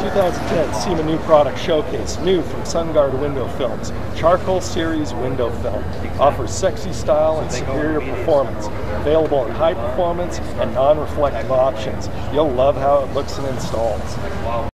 2010 SEMA New Product Showcase, new from Sun-Gard Window Films. Charcoal Series Window Film. Offers sexy style and superior performance. Available in high performance and non-reflective options. You'll love how it looks and installs.